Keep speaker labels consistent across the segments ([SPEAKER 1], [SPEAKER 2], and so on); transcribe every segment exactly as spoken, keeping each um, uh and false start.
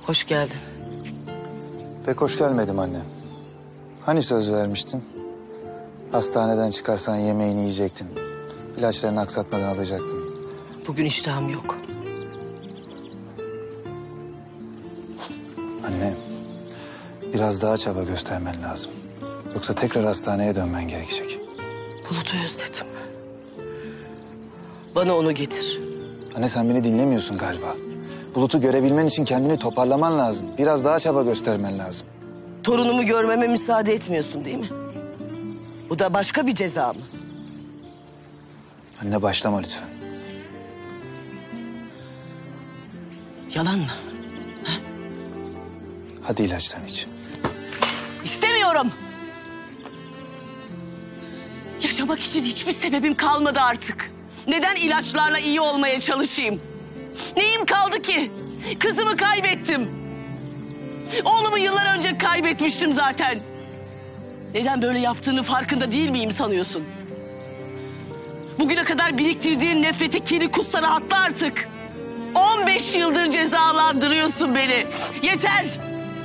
[SPEAKER 1] Hoş geldin.
[SPEAKER 2] Pek hoş gelmedim anne. Hani söz vermiştin? Hastaneden çıkarsan yemeğini yiyecektin. İlaçlarını aksatmadan alacaktın.
[SPEAKER 1] Bugün iştahım yok.
[SPEAKER 2] Anne, biraz daha çaba göstermen lazım. Yoksa tekrar hastaneye dönmen gerekecek.
[SPEAKER 1] Bulut'u özledim. Bana onu getir.
[SPEAKER 2] Anne sen beni dinlemiyorsun galiba. Bulut'u görebilmen için kendini toparlaman lazım. Biraz daha çaba göstermen lazım.
[SPEAKER 1] Torunumu görmeme müsaade etmiyorsun değil mi? Bu da başka bir ceza mı?
[SPEAKER 2] Anne başlama lütfen.
[SPEAKER 1] Yalan mı? Ha?
[SPEAKER 2] Hadi ilaçlarını iç.
[SPEAKER 1] İstemiyorum. Yaşamak için hiçbir sebebim kalmadı artık. Neden ilaçlarla iyi olmaya çalışayım? Neyim kaldı ki? Kızımı kaybettim. Oğlumu yıllar önce kaybetmiştim zaten. Neden böyle yaptığını farkında değil miyim sanıyorsun? Bugüne kadar biriktirdiğin nefreti, kiri kutsana atla artık. on beş yıldır cezalandırıyorsun beni. Yeter.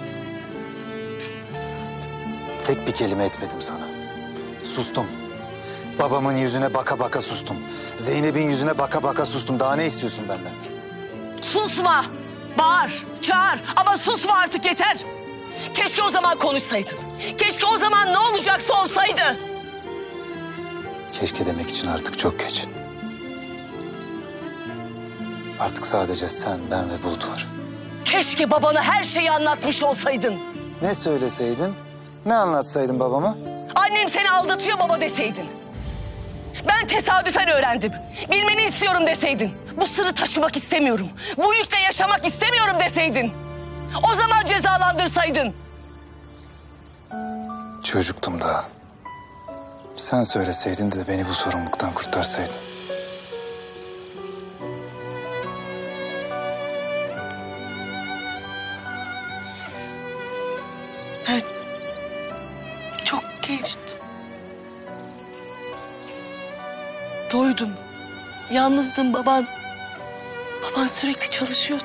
[SPEAKER 2] Tek bir kelime etmedim sana. Sustum. Babamın yüzüne baka baka sustum. Zeynep'in yüzüne baka baka sustum. Daha ne istiyorsun benden?
[SPEAKER 1] Susma. Bağır, çağır ama susma artık yeter. Keşke o zaman konuşsaydın. Keşke o zaman ne olacaksa olsaydı.
[SPEAKER 2] Keşke demek için artık çok geç. Artık sadece sen, ben ve Bulut var.
[SPEAKER 1] Keşke babana her şeyi anlatmış olsaydın.
[SPEAKER 2] Ne söyleseydin, ne anlatsaydın babama?
[SPEAKER 1] Annem seni aldatıyor baba deseydin. Ben tesadüfen öğrendim. Bilmeni istiyorum deseydin. Bu sırrı taşımak istemiyorum. Bu yükle yaşamak istemiyorum deseydin. O zaman cezalandırsaydın.
[SPEAKER 2] Çocuktum daha. Sen söyleseydin de beni bu sorumluluktan kurtarsaydın.
[SPEAKER 1] Ben çok gençtim. Doydum. Yalnızdım baban. Baban sürekli çalışıyordu.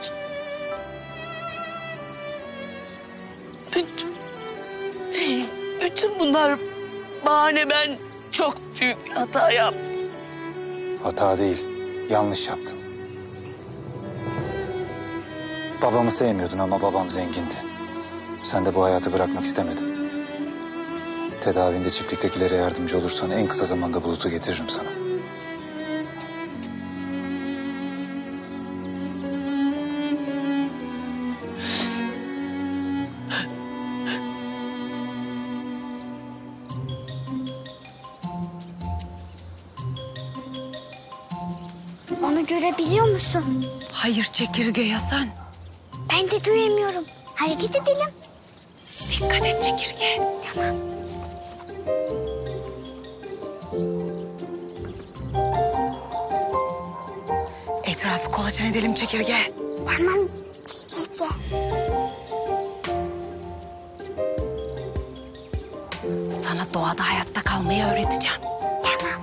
[SPEAKER 1] Bütün, bütün bunlar bahane, ben çok büyük bir hata yaptım.
[SPEAKER 2] Hata değil, yanlış yaptın. Babamı sevmiyordun ama babam zengindi. Sen de bu hayatı bırakmak istemedin. Tedavinde çiftliktekilere yardımcı olursan en kısa zamanda Bulut'u getiririm sana.
[SPEAKER 3] Onu görebiliyor musun?
[SPEAKER 4] Hayır çekirge ya sen.
[SPEAKER 3] Ben de duyamıyorum. Hareket edelim.
[SPEAKER 4] Dikkat et çekirge.
[SPEAKER 3] Tamam.
[SPEAKER 4] Etrafı kolaçan edelim çekirge.
[SPEAKER 3] Tamam çekirge.
[SPEAKER 4] Sana doğada hayatta kalmayı öğreteceğim.
[SPEAKER 3] Tamam.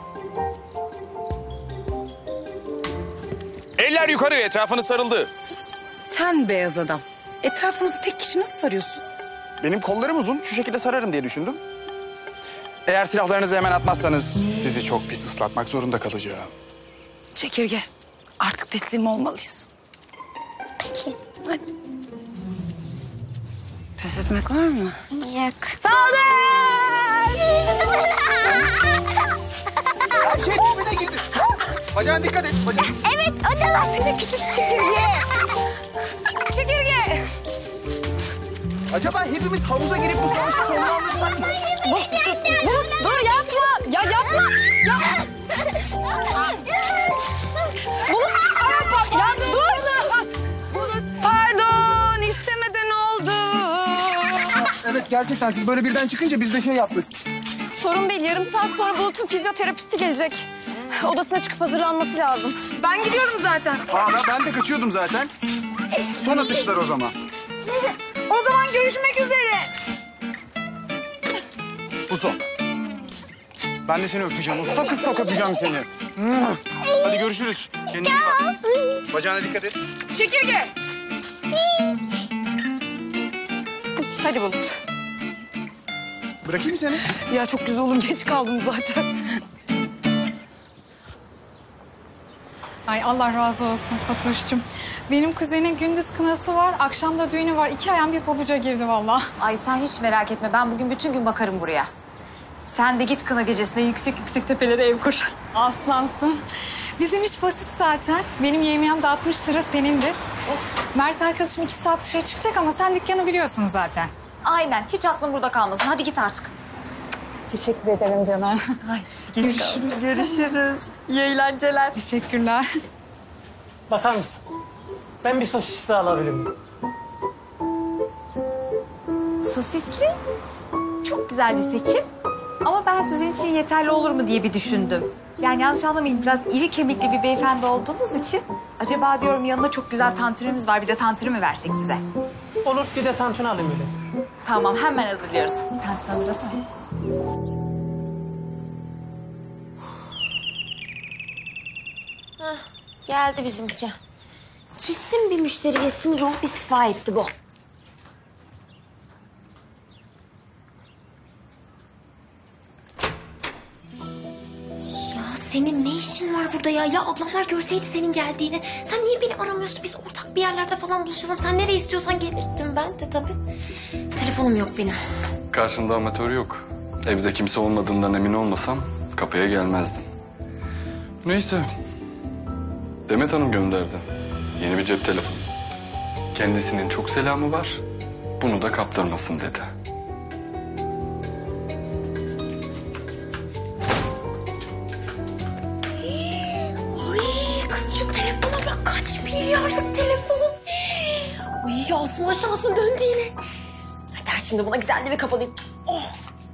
[SPEAKER 5] Eller yukarı, etrafını sarıldı.
[SPEAKER 4] Sen beyaz adam. Etrafımızı tek kişi nasıl sarıyorsun?
[SPEAKER 5] Benim kollarım uzun, şu şekilde sararım diye düşündüm. Eğer silahlarınızı hemen atmazsanız sizi çok pis ıslatmak zorunda kalacağım.
[SPEAKER 4] Çekirge artık teslim olmalıyız.
[SPEAKER 3] Peki.
[SPEAKER 4] Hadi. Pes etmek var mı?
[SPEAKER 3] Yok.
[SPEAKER 4] Saldır!
[SPEAKER 5] Her şey birbirine girdi. Bacağına dikkat et. Bacağına.
[SPEAKER 3] Evet o da var. Seni küçük çekirge.
[SPEAKER 4] Çekirge!
[SPEAKER 5] Acaba hepimiz havuza girip bu savaşı sonuna alırsak mı?
[SPEAKER 4] Bu, bu, bu, dur yapma! Ya yapma! Ya, Bulut, ya dur! Bulut, pardon, istemeden oldu.
[SPEAKER 5] Evet, gerçekten siz böyle birden çıkınca biz de şey yaptık.
[SPEAKER 6] Sorun değil. Yarım saat sonra Bulut'un fizyoterapisti gelecek. Odasına çıkıp hazırlanması lazım. Ben gidiyorum zaten.
[SPEAKER 5] Aa, ben, ben de kaçıyordum zaten. Son atışlar o zaman.
[SPEAKER 6] O zaman görüşmek üzere.
[SPEAKER 5] Bu son. Ben de seni öpeceğim. Islak ıslak öpeceğim seni. Hadi görüşürüz. Kendine iyi bak. Bacağına dikkat et.
[SPEAKER 6] Çekirge. Hadi Bulut.
[SPEAKER 5] Bırakayım mı seni?
[SPEAKER 6] Ya çok güzel olur. Geç kaldım zaten.
[SPEAKER 7] Ay Allah razı olsun Fatoş'cum. Benim kuzenin gündüz kınası var, akşam da düğünü var. İki ayağım bir pabuca girdi vallahi.
[SPEAKER 8] Ay sen hiç merak etme. Ben bugün bütün gün bakarım buraya. Sen de git kına gecesinde yüksek yüksek tepelere ev kur.
[SPEAKER 7] Aslansın. Bizim iş basit zaten. Benim yemeğim de altmış lira senindir. Mert arkadaşım iki saat dışarı çıkacak ama sen dükkanı biliyorsun zaten.
[SPEAKER 8] Aynen. Hiç aklın burada kalmasın. Hadi git artık.
[SPEAKER 7] Teşekkür ederim canım. Ay, görüşürüz. Görüşürüz. İyi eğlenceler. Teşekkürler.
[SPEAKER 9] Bakar mısın? Ben bir sosis daha alabilir miyim?
[SPEAKER 8] Sosisli. Çok güzel bir seçim. Ama ben sizin için yeterli olur mu diye bir düşündüm. Yani yanlış anlamayın, biraz iri kemikli bir beyefendi olduğunuz için... acaba diyorum yanında çok güzel tantunimiz var. Bir de tantuni mi versek size?
[SPEAKER 9] Olur, bir de tantuni alayım öyle.
[SPEAKER 8] Tamam, hemen hazırlıyoruz. Bir tantuni hazırlasana.
[SPEAKER 3] Hah, geldi bizimki. Kesin bir müşteriye sinir olup istifa etti bu. Ya senin ne işin var burada ya? Ya ablamlar görseydi senin geldiğini. Sen niye beni aramıyorsun? Biz ortak bir yerlerde falan buluşalım. Sen nereye istiyorsan gelirdim ben de tabii. Telefonum yok benim.
[SPEAKER 10] Karşında amatör yok. Evde kimse olmadığından emin olmasam kapıya gelmezdim. Neyse. Demet Hanım gönderdi. Yeni bir cep telefonu. Kendisinin çok selamı var. Bunu da kaptırmasın dedi.
[SPEAKER 3] Ay kız şu telefona bak, kaç milyarlık telefon. Ay Asım aşağısı döndü yine. Ay ben şimdi buna güzel de bir kapalayayım. Oh.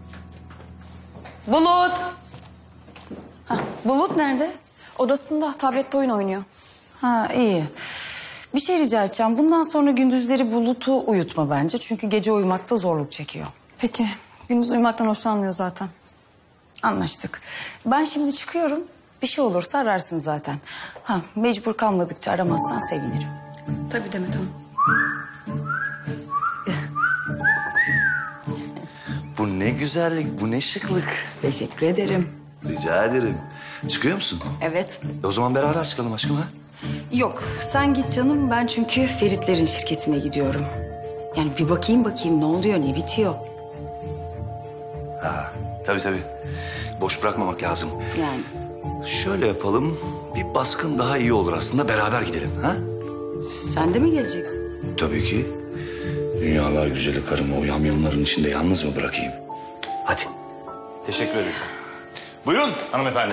[SPEAKER 6] Bulut. Hah, Bulut nerede? Odasında tablette oyun oynuyor.
[SPEAKER 11] Ha iyi. Bir şey rica edeceğim. Bundan sonra gündüzleri Bulut'u uyutma bence. Çünkü gece uyumakta zorluk çekiyor.
[SPEAKER 6] Peki. Gündüz uyumaktan hoşlanmıyor zaten.
[SPEAKER 11] Anlaştık. Ben şimdi çıkıyorum. Bir şey olursa ararsın zaten. Ha mecbur kalmadıkça aramazsan sevinirim.
[SPEAKER 6] Tabii Demet Hanım.
[SPEAKER 12] Bu ne güzellik, bu ne şıklık.
[SPEAKER 11] Teşekkür ederim.
[SPEAKER 12] Rica ederim. Çıkıyor musun?
[SPEAKER 11] Evet.
[SPEAKER 12] E o zaman beraber çıkalım aşkım ha?
[SPEAKER 11] Yok sen git canım. Ben çünkü Feritlerin şirketine gidiyorum. Yani bir bakayım bakayım ne oluyor ne bitiyor.
[SPEAKER 12] Ha, tabii tabii. Boş bırakmamak lazım.
[SPEAKER 11] Yani.
[SPEAKER 12] Şöyle yapalım, bir baskın daha iyi olur aslında. Beraber gidelim ha?
[SPEAKER 11] Sen de mi geleceksin?
[SPEAKER 12] Tabii ki. Dünyalar güzeli karımı o yamyamların içinde yalnız mı bırakayım? Hadi. Teşekkür ederim. Buyurun hanımefendi.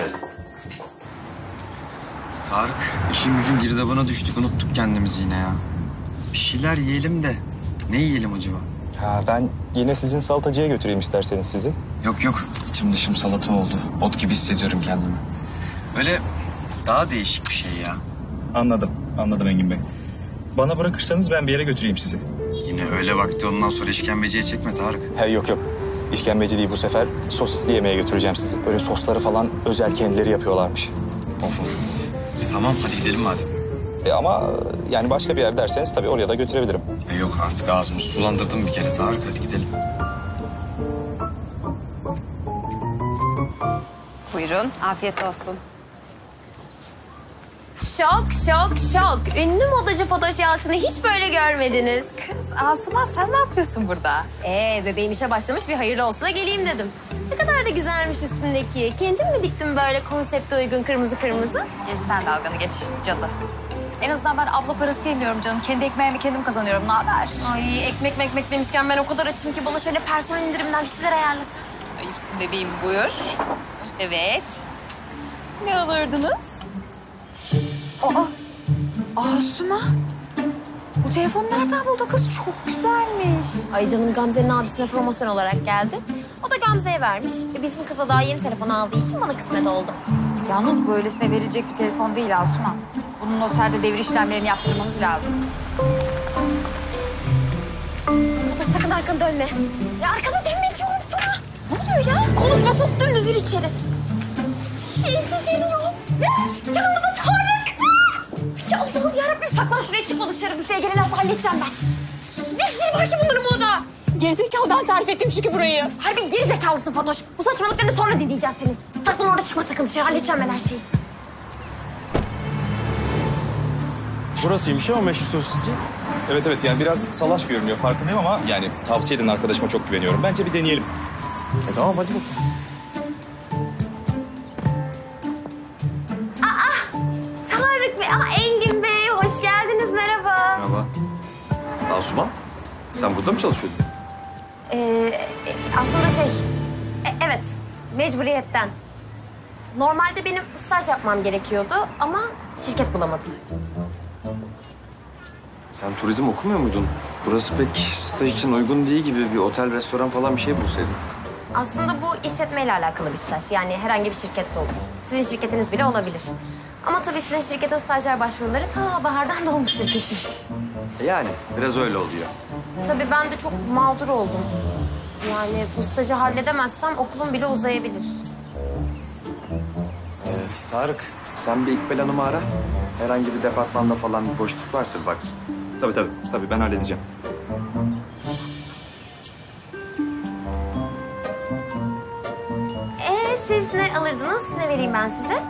[SPEAKER 13] Tarık, işin gücün girdabına düştük. Unuttuk kendimizi yine ya. Bir şeyler yiyelim de. Ne yiyelim acaba?
[SPEAKER 14] Ha, ben yine sizin salatacıya götüreyim isterseniz sizi.
[SPEAKER 13] Yok yok. İçim dışım salata oldu. Ot gibi hissediyorum kendimi. Böyle daha değişik bir şey ya.
[SPEAKER 14] Anladım, anladım Engin Bey. Bana bırakırsanız ben bir yere götüreyim sizi.
[SPEAKER 13] Yine öyle vakti ondan sonra işkembeciye çekme Tarık.
[SPEAKER 14] He, yok yok. İşkembeci değil bu sefer. Sosisli yemeğe götüreceğim sizi. Böyle sosları falan özel kendileri yapıyorlarmış.
[SPEAKER 13] Of of. E, tamam hadi gidelim madem.
[SPEAKER 14] E, ama yani başka bir yer derseniz tabii oraya da götürebilirim.
[SPEAKER 13] E, yok artık ağzımı sulandırdım bir kere Tarık. Hadi gidelim.
[SPEAKER 8] Buyurun. Afiyet olsun.
[SPEAKER 3] Şok şok şok. Ünlü modacı Fatoş Yalçın'ı hiç böyle görmediniz.
[SPEAKER 8] Kız Asuman sen ne yapıyorsun burada?
[SPEAKER 3] Ee bebeğim işe başlamış, bir hayırlı olsuna geleyim dedim. Ne kadar da güzelmiş üstündeki. Kendin mi diktin böyle konsepte uygun kırmızı kırmızı?
[SPEAKER 8] Geç sen dalganı geç cadı. En azından ben abla parası yemiyorum canım. Kendi ekmeğimi kendim kazanıyorum. Ne haber?
[SPEAKER 3] Ay ekmek mekmek demişken ben o kadar açım ki bana şöyle personel indirimden bir şeyler ayarlasın.
[SPEAKER 8] Ayıpsın bebeğim, buyur. Evet. Ne alırdınız? Aa, Asuman. Bu telefonu nereden buldu kız? Çok güzelmiş.
[SPEAKER 3] Ay canım Gamze'nin abisine promosyon olarak geldi. O da Gamze'ye vermiş. E, bizim kıza daha yeni telefon aldığı için bana kısmet oldu.
[SPEAKER 8] Yalnız böylesine verilecek bir telefon değil Asuman. Bunun noterde devir işlemlerini yaptırmanız lazım.
[SPEAKER 3] Fatoş sakın arkanı dönme. Ya arkana dönme diyorum sana. Ne oluyor ya? Konuşma, sus, dümdüz yürü içeri. Enki geliyor. Yanımda da Tarık. Ya Allah'ım yarabbim, saklan şuraya, çıkma dışarı. Büfeye gelirlerse halledeceğim ben. Ne işleri var ki bunların burada?
[SPEAKER 7] Gerizekalı ben tarif ettim çünkü burayı.
[SPEAKER 3] Harbi gerizekalısın Fatoş. Bu saçmalıklarını sonra dinleyeceğim senin. Saklan orada çıkma sakın dışarı. Halledeceğim ben her şeyi.
[SPEAKER 14] Burasıymış ama meşhur sosisçi. Evet evet yani biraz salaş görünüyor farkındayım ama yani tavsiye edin arkadaşıma çok güveniyorum. Bence bir deneyelim. E tamam hadi bakalım.
[SPEAKER 3] Tarık Bey, aa Engin Bey hoş geldiniz merhaba.
[SPEAKER 14] Merhaba. Asuman sen burada mı çalışıyordun?
[SPEAKER 3] Ee, e, aslında şey, e, evet mecburiyetten. Normalde benim staj yapmam gerekiyordu ama şirket bulamadım.
[SPEAKER 13] Sen turizm okumuyor muydun? Burası pek staj için uygun değil gibi bir otel, restoran falan bir şey bulsaydın.
[SPEAKER 3] Aslında bu işletmeyle alakalı bir staj. Yani herhangi bir şirkette olur. Sizin şirketiniz bile olabilir. Ama tabii sizin şirketin stajyer başvuruları ta bahardan da olmuştur kesin.
[SPEAKER 13] Yani biraz öyle oluyor.
[SPEAKER 3] Tabii ben de çok mağdur oldum. Yani bu stajı halledemezsem okulum bile uzayabilir.
[SPEAKER 13] Ee, Tarık sen bir İkbal Hanım'ı ara. Herhangi bir departmanda falan bir boşluk varsa bir baksın.
[SPEAKER 14] Tabii tabii tabii ben halledeceğim.
[SPEAKER 3] Ee siz ne alırdınız? Ne vereyim ben size?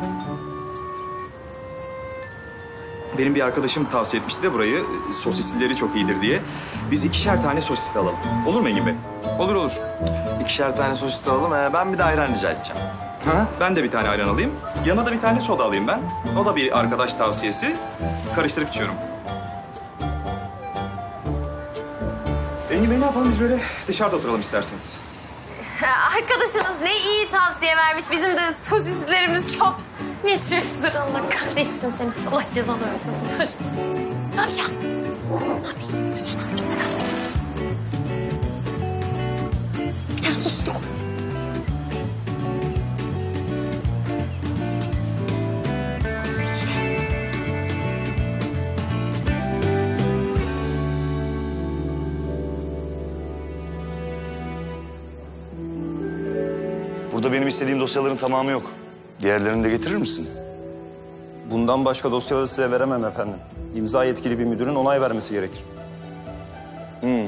[SPEAKER 14] Benim bir arkadaşım tavsiye etmişti de burayı sosislileri çok iyidir diye. Biz ikişer tane sosisli alalım. Olur mu Engin Bey?
[SPEAKER 13] Olur olur. İkişer tane sosis de alalım. Ee, ben bir de ayran rica edeceğim.
[SPEAKER 14] Ha, ben de bir tane ayran alayım. Yanına da bir tane soda alayım ben. O da bir arkadaş tavsiyesi. Karıştırıp içiyorum. Engin Bey ne yapalım biz böyle dışarıda oturalım isterseniz.
[SPEAKER 3] Arkadaşınız ne iyi tavsiye vermiş. Bizim de sosislerimiz çok meşhurdur. Allah kahretsin seni. Allah cezanı versin. Ne yapacağım? Ne yapayım? Şuradan gitme kal. Bir tane sosisli koy.
[SPEAKER 12] Burada benim istediğim dosyaların tamamı yok. Diğerlerini de getirir misin?
[SPEAKER 15] Bundan başka dosyaları size veremem efendim. İmza yetkili bir müdürün onay vermesi gerekir.
[SPEAKER 12] Hmm.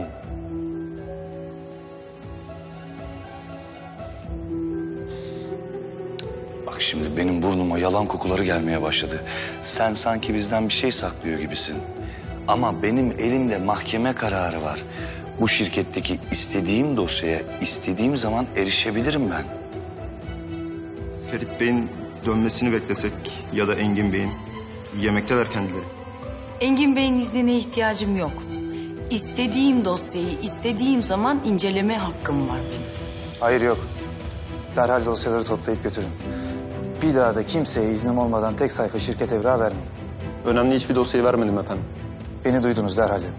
[SPEAKER 12] Bak şimdi benim burnuma yalan kokuları gelmeye başladı. Sen sanki bizden bir şey saklıyor gibisin. Ama benim elimde mahkeme kararı var. Bu şirketteki istediğim dosyaya istediğim zaman erişebilirim ben.
[SPEAKER 15] Ferit Bey'in dönmesini beklesek ya da Engin Bey'in. Yemekteler kendileri.
[SPEAKER 16] Engin Bey'in iznine ihtiyacım yok. İstediğim dosyayı istediğim zaman inceleme hakkım var benim.
[SPEAKER 2] Hayır yok. Derhal dosyaları toplayıp götürün. Bir daha da kimseye iznim olmadan tek sayfa şirket evrağı vermeyin.
[SPEAKER 15] Önemli hiçbir dosyayı vermedim efendim.
[SPEAKER 2] Beni duydunuz, derhal dedim.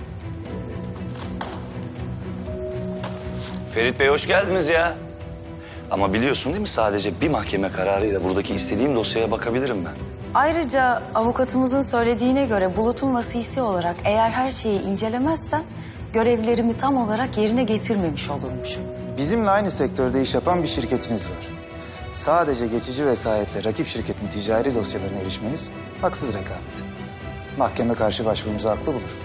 [SPEAKER 12] Ferit Bey hoş geldiniz ya. Ama biliyorsun değil mi sadece bir mahkeme kararıyla buradaki istediğim dosyaya bakabilirim ben.
[SPEAKER 11] Ayrıca avukatımızın söylediğine göre Bulut'un vasisi olarak eğer her şeyi incelemezsem görevlerimi tam olarak yerine getirmemiş olurmuşum.
[SPEAKER 2] Bizimle aynı sektörde iş yapan bir şirketiniz var. Sadece geçici vesayetle rakip şirketin ticari dosyalarına erişmeniz haksız rekabet. Mahkeme karşı başvurumuzu haklı bulur.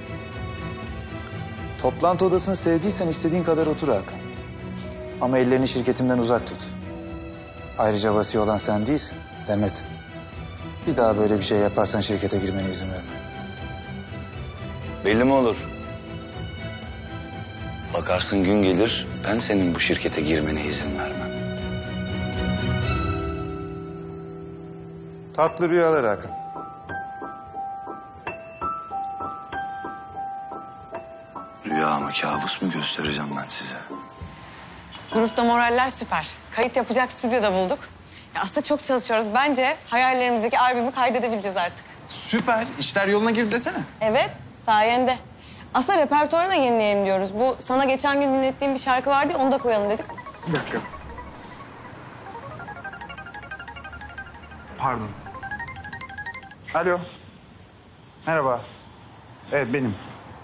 [SPEAKER 2] Toplantı odasını sevdiysen istediğin kadar otur Hakan. Ama ellerini şirketimden uzak tut. Ayrıca vasi olan sen değilsin, Demet. Bir daha böyle bir şey yaparsan şirkete girmene izin vermem.
[SPEAKER 12] Belli mi olur? Bakarsın gün gelir ben senin bu şirkete girmene izin vermem.
[SPEAKER 2] Tatlı rüyalar Hakan.
[SPEAKER 12] Rüya mı kabus mu göstereceğim ben size.
[SPEAKER 17] Grupta moraller süper. Kayıt yapacak stüdyoda bulduk. Ya aslında çok çalışıyoruz. Bence hayallerimizdeki albümü kaydedebileceğiz artık.
[SPEAKER 5] Süper. İşler yoluna girdi desene.
[SPEAKER 17] Evet, sayende. Aslında repertuarı da yenileyelim diyoruz. Bu sana geçen gün dinlettiğim bir şarkı vardı ya, onu da koyalım dedik.
[SPEAKER 5] Bir dakika. Pardon. Alo. Merhaba. Evet benim.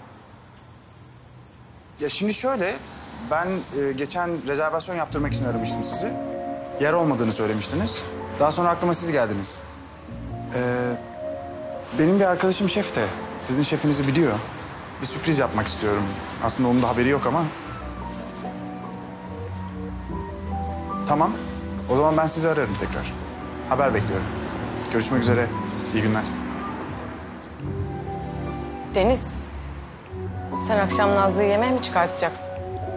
[SPEAKER 5] Ya şimdi şöyle, ben e, geçen rezervasyon yaptırmak için aramıştım sizi. Yer olmadığını söylemiştiniz. Daha sonra aklıma siz geldiniz. Ee, benim bir arkadaşım şef de. Sizin şefinizi biliyor. bir sürpriz yapmak istiyorum. Aslında onun da haberi yok ama. Tamam. O zaman ben sizi ararım tekrar. Haber bekliyorum. Görüşmek üzere. İyi günler.
[SPEAKER 17] Deniz, sen akşam Nazlı'yı yemeğe mi çıkartacaksın?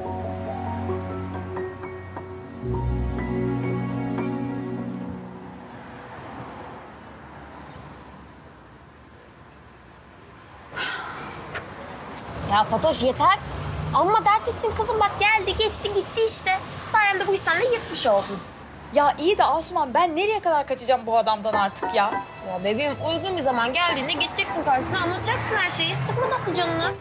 [SPEAKER 3] Ya Fatoş yeter. Amma dert ettin kızım, bak geldi geçti gitti işte. Sayemde bu işten de yırtmış oldun.
[SPEAKER 6] Ya iyi de Asuman, ben nereye kadar kaçacağım bu adamdan artık ya?
[SPEAKER 3] Ya bebeğim, uygun bir zaman geldiğinde geçeceksin karşısına, anlatacaksın her şeyi. Sıkma tatlı canını.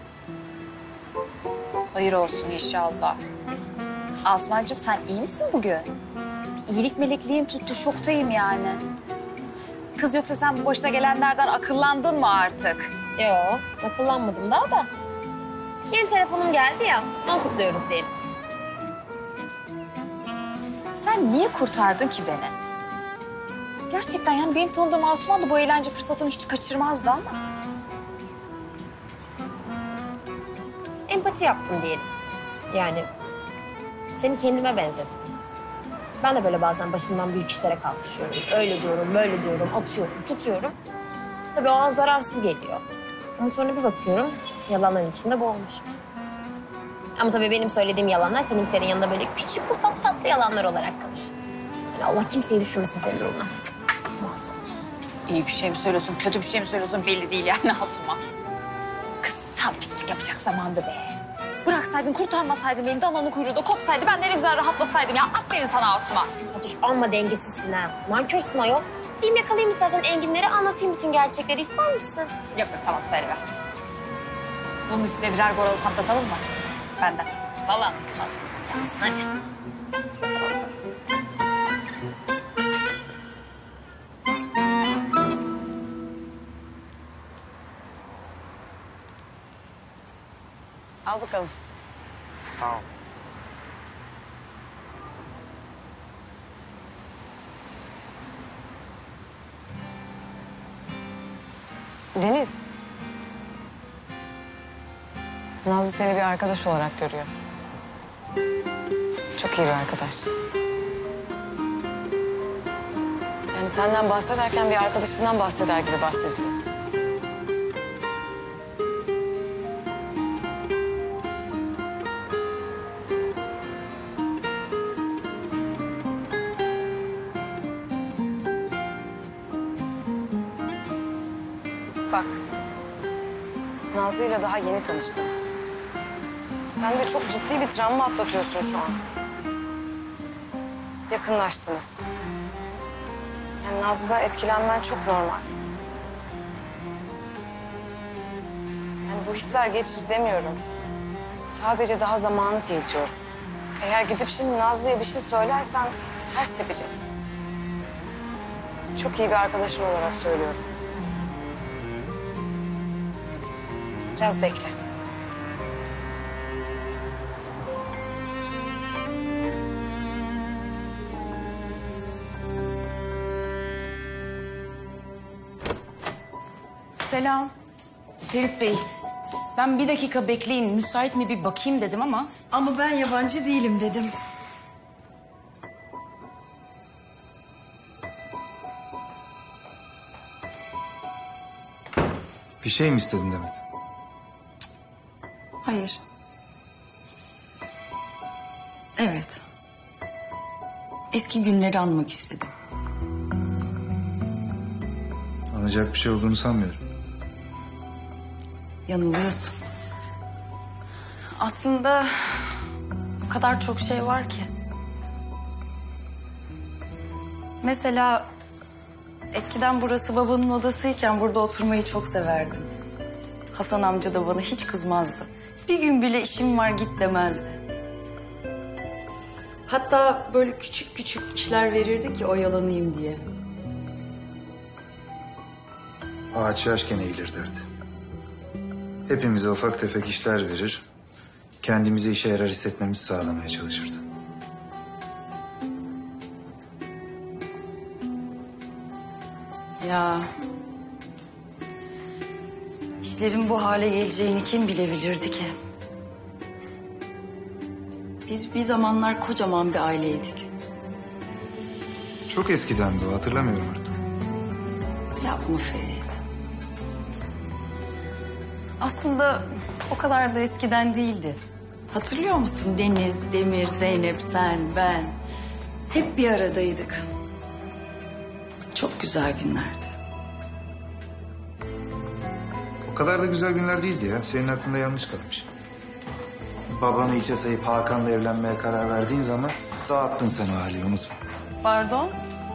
[SPEAKER 8] Hayır olsun inşallah. Asumancığım sen iyi misin bugün? İyilik melekliğim tuttu, şoktayım yani. Kız yoksa sen bu başına gelenlerden akıllandın mı artık?
[SPEAKER 3] Yok, akıllanmadım daha da. Yeni telefonum geldi ya, onu kutluyoruz diyelim.
[SPEAKER 8] Sen niye kurtardın ki beni? Gerçekten yani benim tanıdığım Asuman da bu eğlence fırsatını hiç kaçırmazdı ama.
[SPEAKER 3] Empati yaptım diyelim. Yani seni kendime benzettim. Ben de böyle bazen başımdan büyük işlere kalkışıyorum. Öyle diyorum, böyle diyorum, atıyorum, tutuyorum. Tabii o an zararsız geliyor. Ama sonra bir bakıyorum, yalanların içinde boğulmuşum. Ama tabii benim söylediğim yalanlar seninkilerin yanında böyle küçük ufak tatlı yalanlar olarak kalır. Yani Allah kimseyi düşürmesin senin durumuna.
[SPEAKER 8] İyi bir şey mi söylüyorsun, kötü bir şey mi söylüyorsun belli değil yani Asuman. Kız tam pislik yapacak zamandı be. Bıraksaydın, kurtarmasaydın beni, dananın kuyruğu da kopsaydı ben de ne güzel rahatlasaydım ya. Aferin sana Asuman.
[SPEAKER 3] Fatoş amma dengesizsin ha. Nankörsün ayol. Gideyim yakalayayım istersen enginleri, anlatayım bütün gerçekleri, ister misin?
[SPEAKER 8] Yok yok tamam söyle ver. Bunun üstüne birer goralı patlatalım mı? Benden. Vallahi.
[SPEAKER 3] Cansın hadi.
[SPEAKER 17] Al bakalım.
[SPEAKER 5] Sağ ol.
[SPEAKER 17] Deniz. Nazlı seni bir arkadaş olarak görüyor. Çok iyi bir arkadaş. Yani senden bahsederken bir arkadaşından bahseder gibi bahsediyor. Bak, Nazlı'yla daha yeni tanıştınız. Sen de çok ciddi bir travma atlatıyorsun şu an. Yakınlaştınız. Yani Nazlı'da etkilenmen çok normal. Yani bu hisler geçici demiyorum. Sadece daha zamanı değil diyorum. Eğer gidip şimdi Nazlı'ya bir şey söylersen ters tepecek. Çok iyi bir arkadaşın olarak söylüyorum. Biraz bekle.
[SPEAKER 16] Selam. Ferit Bey, ben bir dakika bekleyin, müsait mi bir bakayım dedim ama... Ama ben yabancı değilim dedim.
[SPEAKER 2] Bir şey mi istedin Demet?
[SPEAKER 16] Hayır. Evet. Eski günleri anmak istedim.
[SPEAKER 2] Anlayacak bir şey olduğunu sanmıyorum.
[SPEAKER 16] Yanılıyorsun. Aslında o kadar çok şey var ki. Mesela eskiden burası babanın odasıyken burada oturmayı çok severdim. Hasan amca da bana hiç kızmazdı. Bir gün bile işim var git demezdi. Hatta böyle küçük küçük işler verirdi ki oyalanayım diye.
[SPEAKER 2] Ağaç yaşken eğilir derdi. Hepimize ufak tefek işler verir, kendimizi işe yarar hissetmemizi sağlamaya çalışırdı.
[SPEAKER 16] Ya... İşte İşlerin bu hale geleceğini kim bilebilirdi ki? Biz bir zamanlar kocaman bir aileydik.
[SPEAKER 2] Çok eskidendi o, hatırlamıyorum artık.
[SPEAKER 16] Yapma Ferit. Aslında o kadar da eskiden değildi. Hatırlıyor musun? Deniz, Demir, Zeynep, sen, ben. Hep bir aradaydık. Çok güzel günlerdi.
[SPEAKER 2] O kadar da güzel günler değildi ya. Senin aklında yanlış kalmış. Babanı içe sayıp Hakan'la evlenmeye karar verdiğin zaman dağıttın sen o hali, unutma.
[SPEAKER 16] Pardon?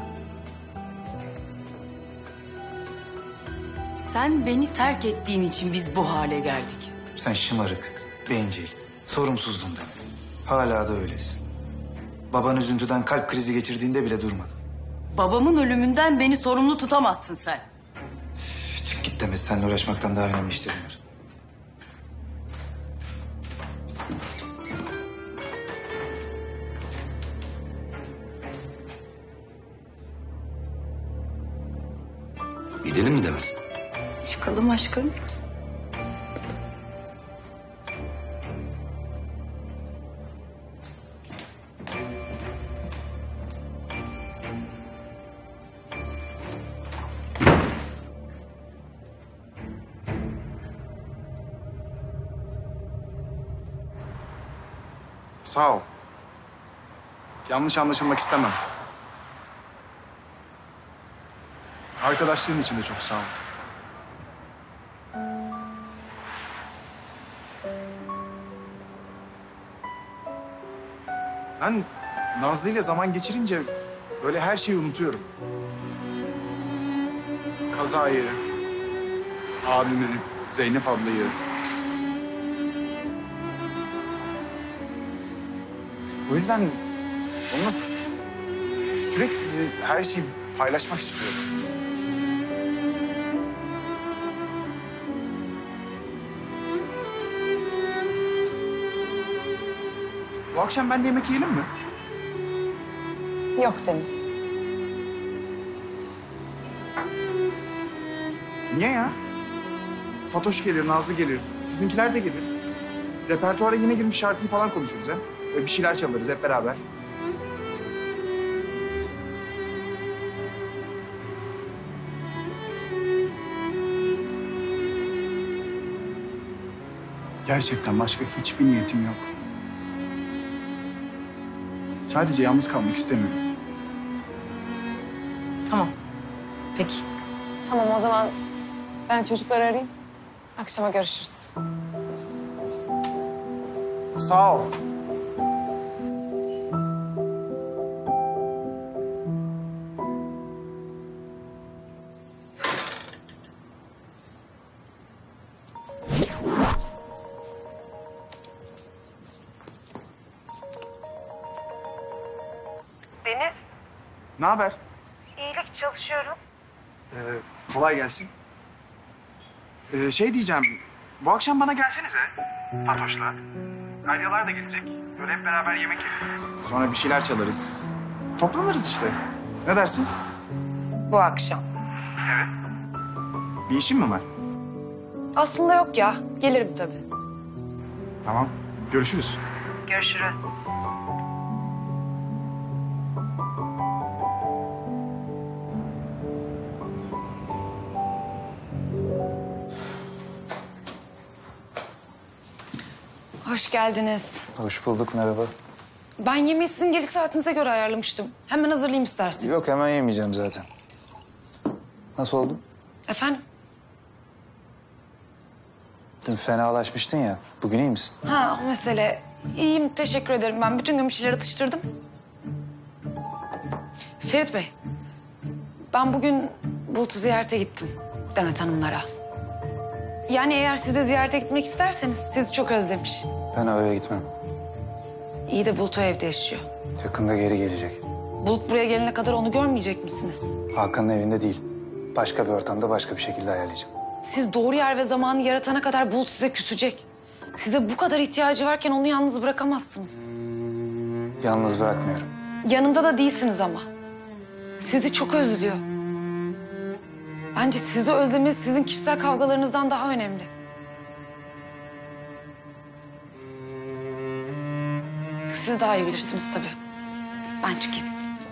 [SPEAKER 16] Sen beni terk ettiğin için biz bu hale geldik.
[SPEAKER 2] Sen şımarık, bencil, sorumsuzdun demek. Hala da öylesin. Baban üzüntüden kalp krizi geçirdiğinde bile durmadın.
[SPEAKER 16] Babamın ölümünden beni sorumlu tutamazsın sen.
[SPEAKER 2] Üf, çık git Demet, seninle uğraşmaktan daha önemli işlerim var.
[SPEAKER 12] Gidelim mi Demet?
[SPEAKER 16] Çıkalım aşkım.
[SPEAKER 5] Sağ ol. Yanlış anlaşılmak istemem. Arkadaşlığın için de çok sağ ol. Ben Nazlı ile zaman geçirince böyle her şeyi unutuyorum. Kazayı, abimi, Zeynep ablayı. O yüzden onunla sürekli her şeyi paylaşmak istiyorum. Bu akşam ben de yemek yiyelim mi?
[SPEAKER 17] Yok Deniz.
[SPEAKER 5] Niye ya? Fatoş gelir, Nazlı gelir, sizinkiler de gelir. Repertuara yine girmiş şarkıyı falan konuşuruz ha. Bir şeyler çalarız hep beraber. Gerçekten başka hiçbir niyetim yok. Sadece yalnız kalmak istemiyorum.
[SPEAKER 17] Tamam. Peki. Tamam o zaman ben çocukları arayayım. Akşama görüşürüz.
[SPEAKER 5] Sağ ol.
[SPEAKER 18] Deniz,
[SPEAKER 5] Ne haber?
[SPEAKER 18] iyilik çalışıyorum.
[SPEAKER 5] Ee, kolay gelsin. Ee, şey diyeceğim, bu akşam bana gelsenize. Fatoş'la. Galyalar da gelecek. Böyle hep beraber yemek yeriz. Sonra bir şeyler çalarız. Toplanırız işte. Ne dersin?
[SPEAKER 6] Bu akşam.
[SPEAKER 5] Evet. Bir işin mi var?
[SPEAKER 6] Aslında yok ya. Gelirim tabii.
[SPEAKER 5] Tamam. Görüşürüz.
[SPEAKER 18] Görüşürüz.
[SPEAKER 6] Hoş geldiniz.
[SPEAKER 2] Hoş bulduk, merhaba.
[SPEAKER 6] Ben yemeği sizin geliş saatinize göre ayarlamıştım. Hemen hazırlayayım isterseniz.
[SPEAKER 2] Yok, hemen yemeyeceğim zaten. Nasıl oldun?
[SPEAKER 6] Efendim?
[SPEAKER 2] Dün fenalaşmıştın ya, bugün iyi misin?
[SPEAKER 6] Ha o mesele. İyiyim, teşekkür ederim. Ben bütün gün bir şeyler atıştırdım. Ferit Bey, ben bugün Bulut'u ziyarete gittim Demet Hanımlara. Yani eğer siz de ziyarete gitmek isterseniz sizi çok özlemiş.
[SPEAKER 2] Ben eve gitmem.
[SPEAKER 6] İyi de Bulut o evde yaşıyor.
[SPEAKER 2] Yakında geri gelecek.
[SPEAKER 6] Bulut buraya gelene kadar onu görmeyecek misiniz?
[SPEAKER 2] Hakan'ın evinde değil. Başka bir ortamda başka bir şekilde ayarlayacağım.
[SPEAKER 6] Siz doğru yer ve zamanı yaratana kadar Bulut size küsecek. Size bu kadar ihtiyacı varken onu yalnız bırakamazsınız.
[SPEAKER 2] Yalnız bırakmıyorum.
[SPEAKER 6] Yanında da değilsiniz ama. Sizi çok özlüyor. Bence sizi özlemesi sizin kişisel kavgalarınızdan daha önemli. siz daha iyi bilirsiniz tabii. Ben çıkayım.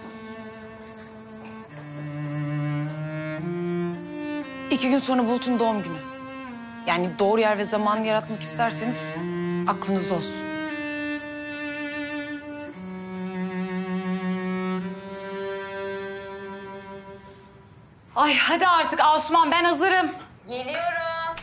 [SPEAKER 6] İki gün sonra Bulut'un doğum günü. Yani doğru yer ve zaman yaratmak isterseniz aklınızda olsun.
[SPEAKER 19] Ay hadi artık Asuman, ben hazırım.
[SPEAKER 3] Geliyorum.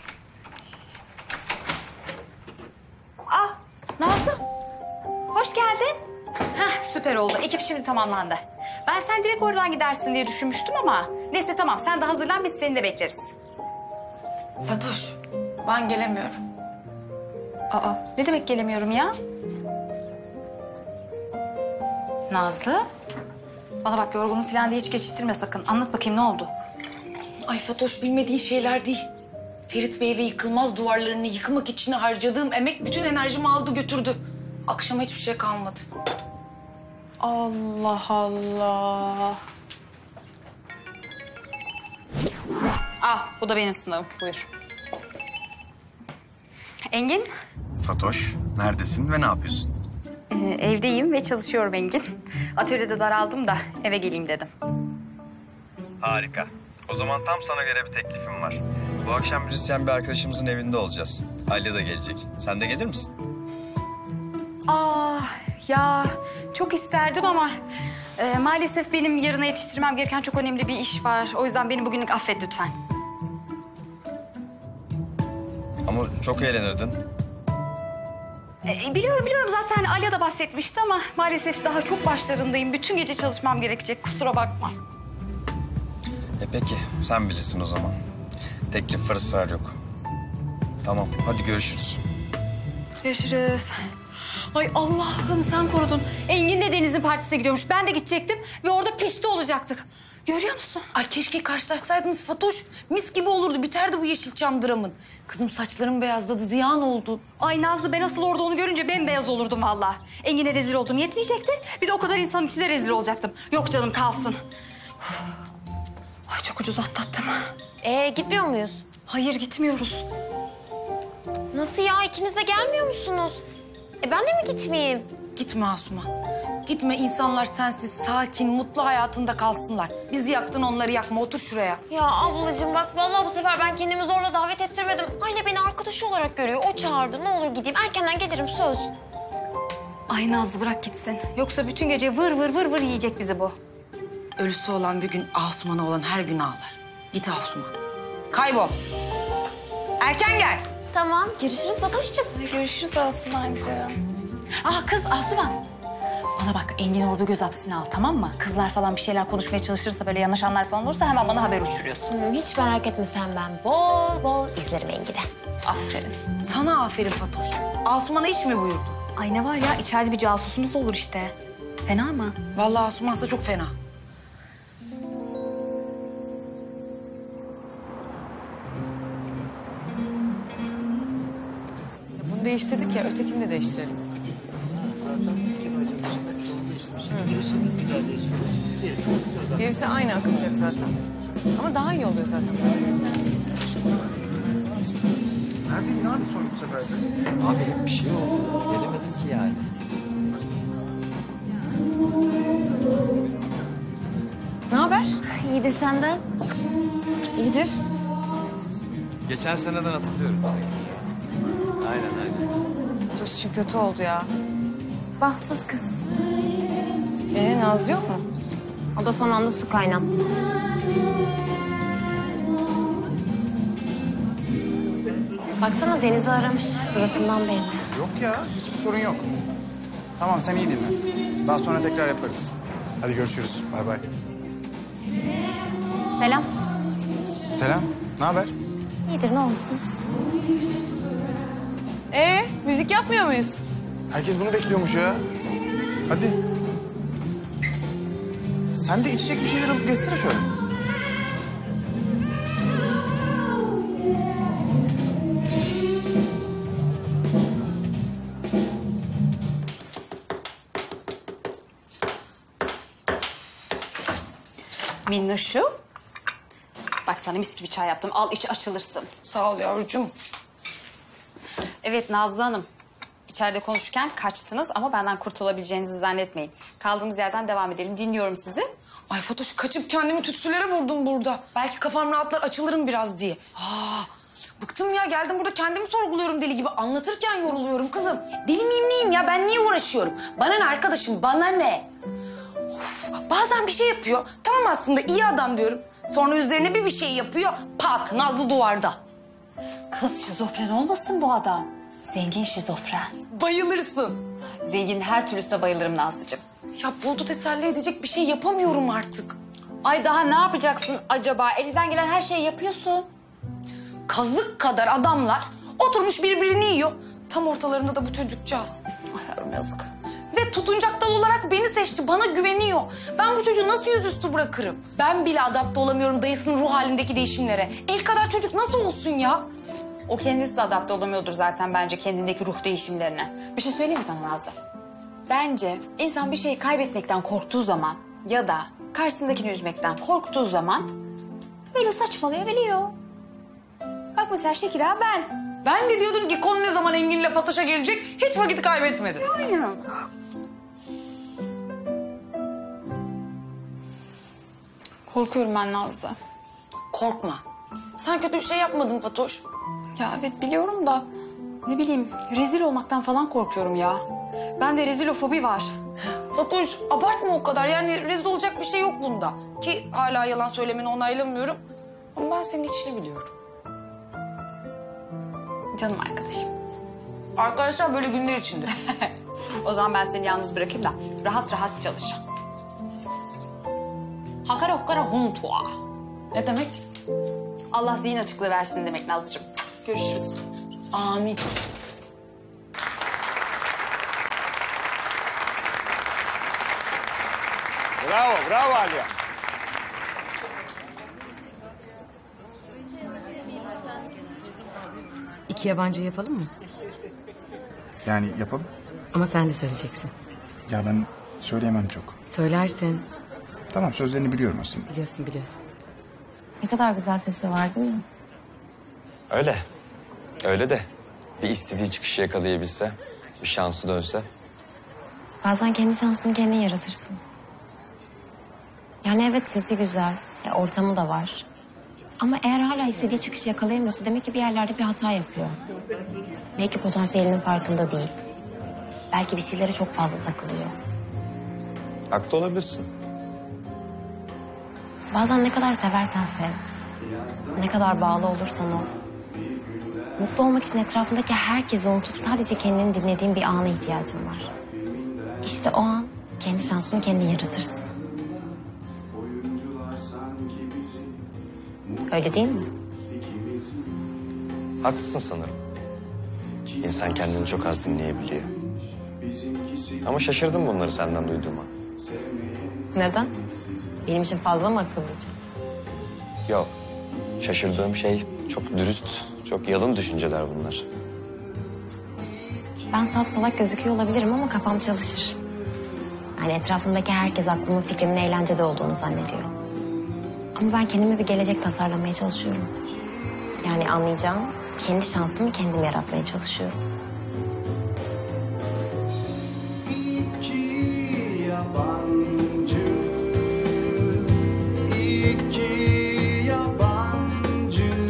[SPEAKER 8] Ah Nazlı. Hoş geldin. Heh, süper oldu. Ekip şimdi tamamlandı. Ben sen direkt oradan gidersin diye düşünmüştüm ama... Neyse tamam, sen de hazırlan, biz seni de bekleriz.
[SPEAKER 6] Fatoş, ben gelemiyorum.
[SPEAKER 8] Aa, ne demek gelemiyorum ya? Nazlı. Bana bak, yorgunum falan diye hiç geçiştirme sakın. Anlat bakayım, ne oldu?
[SPEAKER 6] Ay Fatoş, bilmediğin şeyler değil. Ferit Bey ve yıkılmaz duvarlarını yıkmak için harcadığım emek bütün enerjimi aldı götürdü. Akşama hiçbir şey kalmadı.
[SPEAKER 8] Allah Allah. Ah, bu da benim sınavım. Buyur. Engin,
[SPEAKER 13] Fatoş, neredesin ve ne yapıyorsun?
[SPEAKER 8] e, evdeyim ve çalışıyorum Engin. Atölyede daraldım da eve geleyim dedim.
[SPEAKER 13] Harika. O zaman tam sana göre bir teklifim var. Bu akşam müzisyen bir arkadaşımızın evinde olacağız. Alya da gelecek. Sen de gelir misin?
[SPEAKER 8] Ah ya, çok isterdim ama e, maalesef benim yarına yetiştirmem gereken çok önemli bir iş var. O yüzden beni bugünlük affet lütfen.
[SPEAKER 13] Ama çok eğlenirdin.
[SPEAKER 8] E, biliyorum biliyorum, zaten Alya da bahsetmişti ama maalesef daha çok başlarındayım. Bütün gece çalışmam gerekecek, kusura bakma.
[SPEAKER 13] E peki, sen bilirsin o zaman. Teklif var, ısrar yok. Tamam, hadi görüşürüz.
[SPEAKER 8] Görüşürüz. Ay Allah'ım sen korudun. Engin de Deniz'in partisine gidiyormuş. Ben de gidecektim ve orada pişti olacaktık. Görüyor musun?
[SPEAKER 6] Ay keşke karşılaşsaydınız Fatoş. Mis gibi olurdu, biterdi bu Yeşilçam dramın. Kızım saçlarım beyazladı, ziyan oldu.
[SPEAKER 8] Ay Nazlı, ben asıl orada onu görünce bembeyaz olurdum vallahi. Engin'e rezil oldum yetmeyecekti. Bir de o kadar insanın içinde rezil olacaktım. Yok canım, kalsın. Ay çok ucuz atlattım.
[SPEAKER 3] Ee gitmiyor muyuz?
[SPEAKER 8] Hayır, gitmiyoruz.
[SPEAKER 3] Nasıl ya? İkiniz de gelmiyor musunuz? E ben de mi gitmeyeyim?
[SPEAKER 6] Gitme Asuman. Gitme, insanlar sensiz sakin, mutlu hayatında kalsınlar. Bizi yaktın, onları yakma. Otur şuraya.
[SPEAKER 3] Ya ablacığım bak, vallahi bu sefer ben kendimi zorla davet ettirmedim. Aile beni arkadaşı olarak görüyor. O çağırdı. Ne olur gideyim. Erkenden gelirim, söz.
[SPEAKER 8] Ay Nazlı, bırak gitsin. Yoksa bütün gece vır vır vır vır yiyecek bizi bu.
[SPEAKER 6] Ölüsü olan bir gün Asuman'a olan her gün ağlar. Git Asuman. Kaybol. Erken gel.
[SPEAKER 3] Tamam, görüşürüz Fatoş'cum.
[SPEAKER 8] Görüşürüz Asumancığım. Ah kız Asuman. Bana bak, Engin orada göz hapsine al, tamam mı? Kızlar falan bir şeyler konuşmaya çalışırsa, böyle yanaşanlar falan olursa hemen bana haber uçuruyorsun.
[SPEAKER 3] Hmm, hiç merak etme sen, ben bol bol izlerim Engin'i.
[SPEAKER 6] Aferin. Sana aferin Fatoş. Asuman'a iş mi buyurdu?
[SPEAKER 8] Ay ne var ya, içeride bir casusumuz olur işte. Fena mı?
[SPEAKER 6] Vallahi Asuman'sa çok fena.
[SPEAKER 17] Bunu değiştirdik ya, ötekini de değiştirelim.
[SPEAKER 2] Zaten iki bacının içinde çoğu değişmiş. Birisiniz bir daha değiştiriyoruz. Gerisini bakacağız.
[SPEAKER 17] Gerisi aynı akılacak zaten. Ama daha iyi oluyor zaten.
[SPEAKER 5] Neredeyim, ne abi sonra bu sefer de?
[SPEAKER 13] Abi bir şey oldu. Gelemedim ki yani.
[SPEAKER 17] Ne haber?
[SPEAKER 3] İyidir senden.
[SPEAKER 17] İyidir.
[SPEAKER 13] Geçen seneden hatırlıyorum seni. Aynen aynen.
[SPEAKER 17] Fatoş için kötü oldu ya.
[SPEAKER 3] Bahtsız kız.
[SPEAKER 17] Ee Nazlı yok mu?
[SPEAKER 3] O da son anda su kaynattı. Baksana, Deniz'i aramış. Suratından belli.
[SPEAKER 5] Yok ya, hiçbir sorun yok. Tamam, sen iyi dinle. Daha sonra tekrar yaparız. Hadi görüşürüz. Bay bay.
[SPEAKER 3] Selam.
[SPEAKER 5] Selam. Ne haber?
[SPEAKER 3] İyidir, ne olsun.
[SPEAKER 17] Ee müzik yapmıyor muyuz?
[SPEAKER 5] Herkes bunu bekliyormuş ya. Hadi. Sen de içecek bir şeyler alıp geçsene şöyle.
[SPEAKER 8] Minnoşum. Bak sana mis gibi çay yaptım. Al iç, açılırsın.
[SPEAKER 6] Sağ ol yavrucuğum.
[SPEAKER 8] Evet Nazlı Hanım.
[SPEAKER 19] İçeride konuşurken kaçtınız ama benden kurtulabileceğinizi zannetmeyin. Kaldığımız yerden devam edelim. Dinliyorum sizi.
[SPEAKER 6] Ay Fatoş, kaçıp kendimi tütsülere vurdum burada. Belki kafam rahatlar, açılırım biraz diye. Aa, bıktım ya, geldim burada kendimi sorguluyorum deli gibi. Anlatırken yoruluyorum kızım. Deli miyim neyim ya, ben niye uğraşıyorum? Bana ne arkadaşım, bana ne? Of, bazen bir şey yapıyor. Tamam, aslında iyi adam diyorum. Sonra üzerine bir bir şey yapıyor. Pat, Nazlı duvarda.
[SPEAKER 19] Kız şizofren olmasın bu adam. Zengin şizofren.
[SPEAKER 6] Bayılırsın.
[SPEAKER 19] Zenginin her türlüsüne bayılırım Nazlıcığım.
[SPEAKER 6] Ya Bulut'u teselli edecek bir şey yapamıyorum artık.
[SPEAKER 19] Ay daha ne yapacaksın acaba? Elinden gelen her şeyi yapıyorsun.
[SPEAKER 6] Kazık kadar adamlar oturmuş birbirini yiyor. Tam ortalarında da bu çocukcağız.
[SPEAKER 19] Ay yavrum yazık.
[SPEAKER 6] Ve tutuncak dal olarak beni seçti, bana güveniyor. Ben bu çocuğu nasıl yüzüstü bırakırım? Ben bile adapte olamıyorum dayısının ruh halindeki değişimlere. El kadar çocuk nasıl olsun ya?
[SPEAKER 19] O kendisi de adapte olamıyordur zaten bence kendindeki ruh değişimlerine. Bir şey söyleyeyim mi sana Nazlı? Bence insan bir şeyi kaybetmekten korktuğu zaman ya da karşısındakini üzmekten korktuğu zaman böyle saçmalayabiliyor. Bak mesela Şekil ağa ben.
[SPEAKER 6] Ben de diyordum ki konu ne zaman Engin'le Fatoş'a gelecek, hiç vakit kaybetmedim.
[SPEAKER 19] Aynen. Korkuyorum ben Nazlı.
[SPEAKER 6] Korkma. Sen kötü bir şey yapmadın Fatoş.
[SPEAKER 19] Ya evet biliyorum da ne bileyim rezil olmaktan falan korkuyorum ya. Bende rezilofobi var.
[SPEAKER 6] Fatoş abartma o kadar, yani rezil olacak bir şey yok bunda. Ki hala yalan söylemeni onaylamıyorum. Ama ben senin içini biliyorum.
[SPEAKER 19] Canım arkadaşım.
[SPEAKER 6] Arkadaşlar böyle günler içinde.
[SPEAKER 19] O zaman ben seni yalnız bırakayım da rahat rahat çalış. Hakara hukara huntua.
[SPEAKER 6] Ne demek?
[SPEAKER 19] Allah zihin açıklığı versin demek Nazlıcığım. Görüşürüz.
[SPEAKER 6] Amin.
[SPEAKER 20] Bravo, bravo Aliye.
[SPEAKER 21] İki yabancı yapalım mı?
[SPEAKER 5] Yani yapalım.
[SPEAKER 21] Ama sen de söyleyeceksin.
[SPEAKER 5] Ya ben söyleyemem çok.
[SPEAKER 21] Söylersin.
[SPEAKER 5] Tamam, sözlerini biliyorum aslında.
[SPEAKER 21] Biliyorsun biliyorsun.
[SPEAKER 3] Ne kadar güzel sesi var değil mi?
[SPEAKER 13] Öyle. Öyle de bir istediği çıkışı yakalayabilse, bir şansı dönse.
[SPEAKER 3] Bazen kendi şansını kendin yaratırsın. Yani evet sesi güzel, ya ortamı da var. Ama eğer hala istediği çıkışı yakalayamıyorsa demek ki bir yerlerde bir hata yapıyor. Belki potansiyelinin farkında değil. Belki bir şeylere çok fazla takılıyor.
[SPEAKER 13] Haklı olabilirsin.
[SPEAKER 3] Bazen ne kadar seversen sev, ne kadar bağlı olursan ol. Mutlu olmak için etrafındaki herkesi unutup sadece kendini dinlediğin bir ana ihtiyacın var. İşte o an kendi şansını kendin yaratırsın. Öyle değil mi?
[SPEAKER 13] Haklısın sanırım. İnsan kendini çok az dinleyebiliyor. Ama şaşırdım bunları senden duyduğuma.
[SPEAKER 3] Neden? Benim için fazla mı akıllıca?
[SPEAKER 13] Yok. Şaşırdığım şey çok dürüst, çok yalın düşünceler bunlar.
[SPEAKER 3] Ben saf salak gözüküyor olabilirim ama kafam çalışır. Yani etrafımdaki herkes aklımın fikrimin eğlencede olduğunu zannediyor. Ama ben kendime bir gelecek tasarlamaya çalışıyorum. Yani anlayacağım, kendi şansımı kendim yaratmaya çalışıyorum.
[SPEAKER 22] İki yabancı, iki yabancı,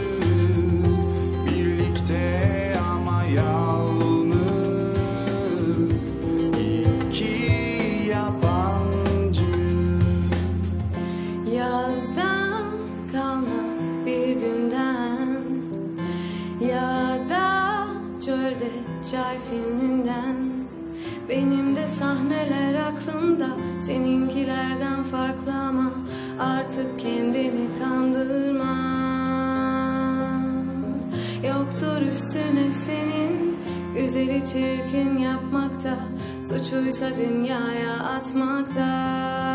[SPEAKER 22] birlikte ama yalnız. İki yabancı.
[SPEAKER 23] Yazdan kalma bir günden ya da çölde çay filminden. Benim de sahneler aklımda seninkilerden farklı ama artık kendini kandırma. Yoktur üstüne senin güzeli çirkin yapmakta, suçuysa dünyaya atmakta.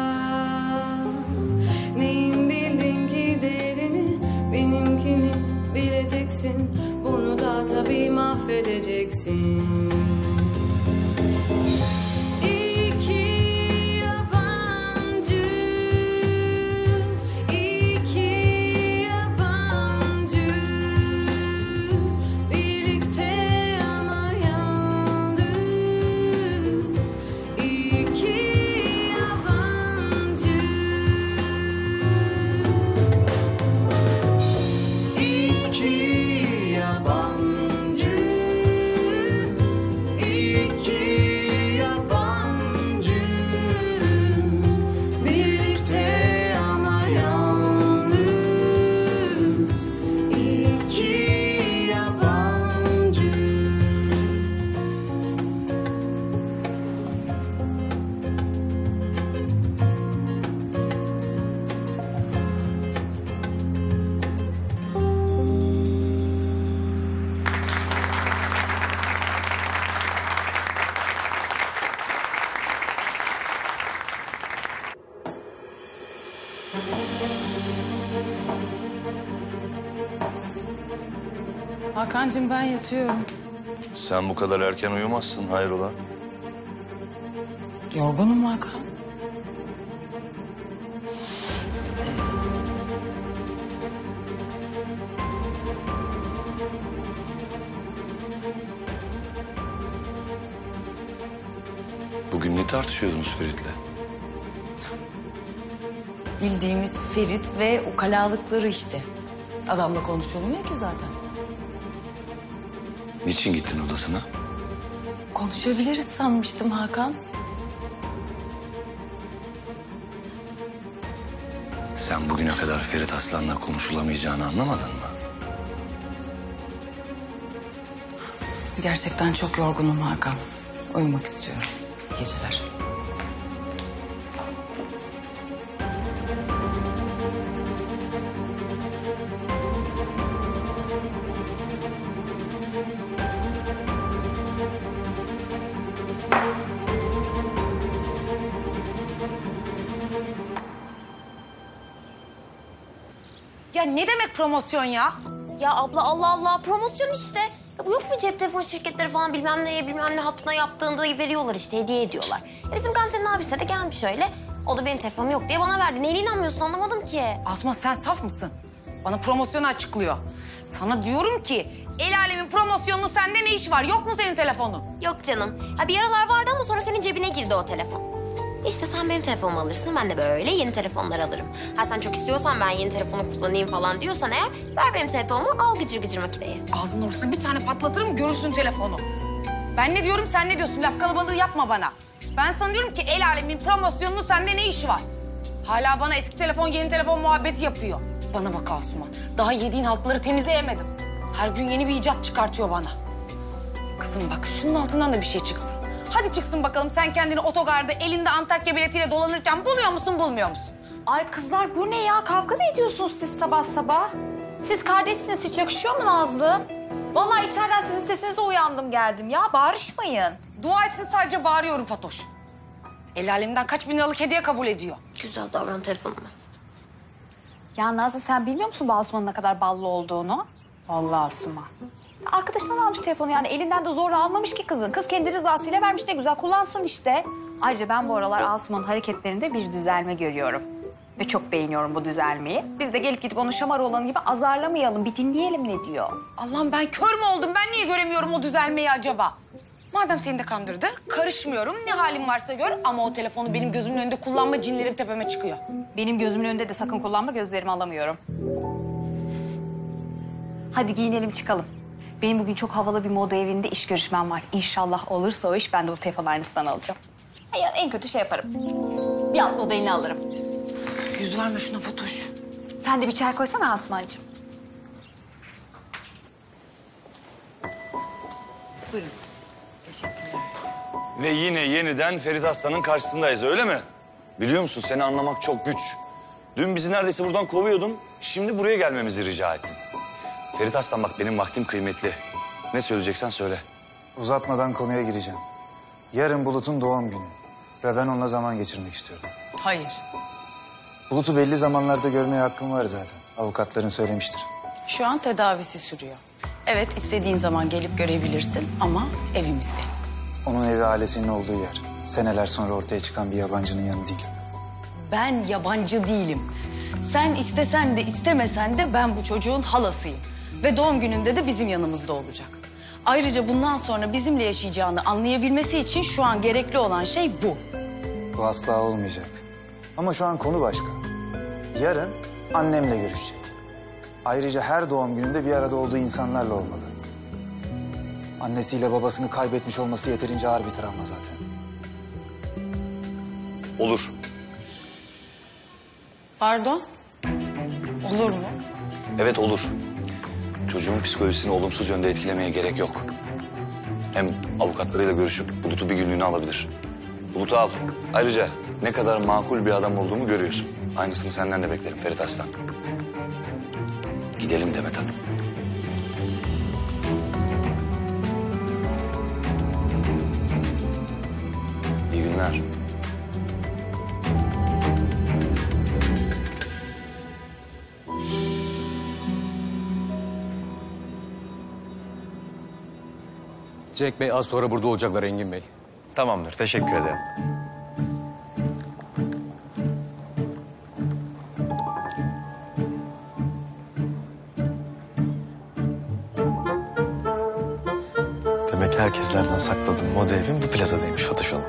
[SPEAKER 23] Neyin bildin ki değerini, benimkini bileceksin. Bunu da tabii mahvedeceksin. İki yabancı, iki yabancı, birlikte ama yalnız.
[SPEAKER 16] Hakan'cığım ben yatıyorum.
[SPEAKER 12] Sen bu kadar erken uyumazsın hayrola?
[SPEAKER 16] Yorgunum Hakan.
[SPEAKER 12] Bugün ne tartışıyordunuz Ferit'le?
[SPEAKER 16] Bildiğimiz Ferit ve ukalalıkları işte. Adamla konuşulmuyor ki zaten.
[SPEAKER 12] Niçin gittin odasına?
[SPEAKER 16] Konuşabiliriz sanmıştım Hakan.
[SPEAKER 12] Sen bugüne kadar Ferit Aslan'la konuşulamayacağını anlamadın mı?
[SPEAKER 16] Gerçekten çok yorgunum Hakan. Uyumak istiyorum. İyi geceler.
[SPEAKER 6] Ya ne demek promosyon ya?
[SPEAKER 3] Ya abla Allah Allah promosyon işte. Ya bu yok mu cep telefon şirketleri falan bilmem neye bilmem ne hattına yaptığında veriyorlar işte hediye ediyorlar. Ya bizim Gamze'nin abisi de gelmiş öyle. O da benim telefonum yok diye bana verdi. Neyine inanmıyorsun anlamadım ki.
[SPEAKER 6] Asma sen saf mısın? Bana promosyonu açıklıyor. Sana diyorum ki el alemin promosyonunun sende ne işi var? Yok mu senin telefonun?
[SPEAKER 3] Yok canım. Ha bir aralar vardı ama sonra senin cebine girdi o telefon. İşte sen benim telefonumu alırsın, ben de böyle yeni telefonlar alırım. Ha sen çok istiyorsan ben yeni telefonu kullanayım falan diyorsan eğer... ...ver benim telefonumu, al gıcır gıcır makineyi.
[SPEAKER 6] Ağzının ortasına bir tane patlatırım, görürsün telefonu. Ben ne diyorum, sen ne diyorsun? Laf kalabalığı yapma bana. Ben sana diyorum ki el alemin promosyonunun sende ne işi var? Hala bana eski telefon, yeni telefon muhabbeti yapıyor. Bana bak Asuman, daha yediğin haltları temizleyemedim. Her gün yeni bir icat çıkartıyor bana. Kızım bak, şunun altından da bir şey çıksın. Hadi çıksın bakalım, sen kendini otogarda elinde Antakya biletiyle dolanırken buluyor musun, bulmuyor musun?
[SPEAKER 19] Ay kızlar bu ne ya? Kavga mı ediyorsunuz siz sabah sabah? Siz kardeşsiniz, hiç yakışıyor mu Nazlı? Vallahi içeriden sizin sesinize uyandım geldim ya. Bağırışmayın.
[SPEAKER 6] Dua etsin sadece bağırıyorum Fatoş. El alemden kaç bin liralık hediye kabul ediyor.
[SPEAKER 3] Güzel davran telefonuma.
[SPEAKER 19] Ya Nazlı sen bilmiyor musun bu Asuman'ın ne kadar ballı olduğunu? Vallahi Asuman. Arkadaşından almış telefonu yani elinden de zorla almamış ki kızın. Kız kendi rızasıyla vermiş, ne güzel kullansın işte. Ayrıca ben bu aralar Asuman'ın hareketlerinde bir düzelme görüyorum. Ve çok beğeniyorum bu düzelmeyi. Biz de gelip gidip onu şamar olanı gibi azarlamayalım, bir dinleyelim ne diyor.
[SPEAKER 6] Allah'ım ben kör mü oldum? Ben niye göremiyorum o düzelmeyi acaba? Madem seni de kandırdı, karışmıyorum. Ne halin varsa gör ama o telefonu benim gözümün önünde kullanma, cinlerim tepeme çıkıyor.
[SPEAKER 19] Benim gözümün önünde de sakın kullanma, gözlerimi alamıyorum. Hadi giyinelim çıkalım. Benim bugün çok havalı bir moda evinde iş görüşmem var. İnşallah olursa o iş, ben de bu telefon aynısından alacağım. Ya en kötü şey yaparım. Bir alt modelini alırım.
[SPEAKER 6] Yüz verme şuna Fatoş.
[SPEAKER 19] Sen de bir çay koysana Asumancığım.
[SPEAKER 6] Buyurun. Teşekkürler.
[SPEAKER 12] Ve yine yeniden Ferit Aslan'ın karşısındayız öyle mi? Biliyor musun seni anlamak çok güç. Dün bizi neredeyse buradan kovuyordun. Şimdi buraya gelmemizi rica ettin. Ferit Aslan bak benim vaktim kıymetli. Ne söyleyeceksen söyle.
[SPEAKER 2] Uzatmadan konuya gireceğim. Yarın Bulut'un doğum günü. Ve ben onunla zaman geçirmek istiyorum.
[SPEAKER 16] Hayır.
[SPEAKER 2] Bulut'u belli zamanlarda görmeye hakkım var zaten. Avukatların söylemiştir.
[SPEAKER 16] Şu an tedavisi sürüyor. Evet, istediğin zaman gelip görebilirsin ama evimizde.
[SPEAKER 2] Onun evi ailesinin olduğu yer. Seneler sonra ortaya çıkan bir yabancının yanı değil.
[SPEAKER 16] Ben yabancı değilim. Sen istesen de istemesen de ben bu çocuğun halasıyım. Ve doğum gününde de bizim yanımızda olacak. Ayrıca bundan sonra bizimle yaşayacağını anlayabilmesi için şu an gerekli olan şey bu.
[SPEAKER 2] Bu asla olmayacak. Ama şu an konu başka. Yarın annemle görüşecek. Ayrıca her doğum gününde bir arada olduğu insanlarla olmalı. Annesiyle babasını kaybetmiş olması yeterince ağır bir travma zaten.
[SPEAKER 12] Olur.
[SPEAKER 16] Pardon? Olur mu?
[SPEAKER 12] Evet olur. Çocuğun psikolojisini olumsuz yönde etkilemeye gerek yok. Hem avukatlarıyla görüşüp Bulut'u bir günlüğüne alabilir. Bulut'u al. Ayrıca ne kadar makul bir adam olduğumu görüyorsun. Aynısını senden de beklerim Ferit Aslan. Gidelim Demet Hanım. İyi günler.
[SPEAKER 1] Cenk Bey az sonra burada olacaklar Engin Bey.
[SPEAKER 13] Tamamdır, teşekkür ederim. Demek herkeslerden sakladığın moda evin bu plazadaymış Fatoş Hanım.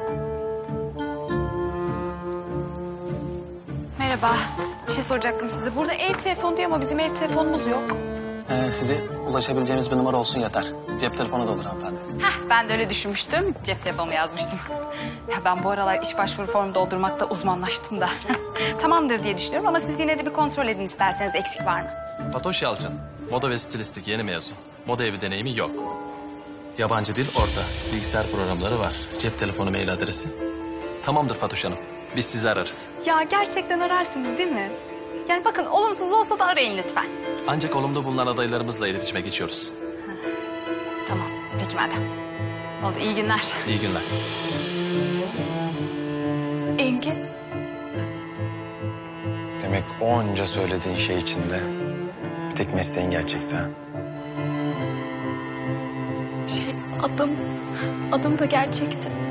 [SPEAKER 8] Merhaba. Bir şey soracaktım size. Burada ev telefonu diyor ama bizim ev telefonumuz yok.
[SPEAKER 4] Ee, size ulaşabileceğimiz bir numara olsun yeter. Cep telefonu da olur hanımefendi.
[SPEAKER 19] Heh, ben de öyle düşünmüştüm. Cep telefonumu yazmıştım. Ya ben bu aralar iş başvuru formu doldurmakta uzmanlaştım da. Tamamdır diye düşünüyorum ama siz yine de bir kontrol edin isterseniz, eksik var mı?
[SPEAKER 9] Fatoş Yalçın, moda ve stilistik yeni mezun. Moda evi deneyimi yok. Yabancı dil orta, bilgisayar programları var. Cep telefonu, mail adresi. Tamamdır Fatoş Hanım, biz sizi ararız.
[SPEAKER 19] Ya gerçekten ararsınız değil mi? Yani bakın olumsuz olsa da arayın lütfen.
[SPEAKER 9] Ancak olumlu bulunan adaylarımızla iletişime geçiyoruz.
[SPEAKER 19] Tamam, peki madem. Oldu, iyi günler.
[SPEAKER 9] İyi günler.
[SPEAKER 19] Engin.
[SPEAKER 13] Demek onca söylediğin şey içinde bir tek mesleğin gerçekti ha.
[SPEAKER 19] Şey, adım, adım da gerçekti.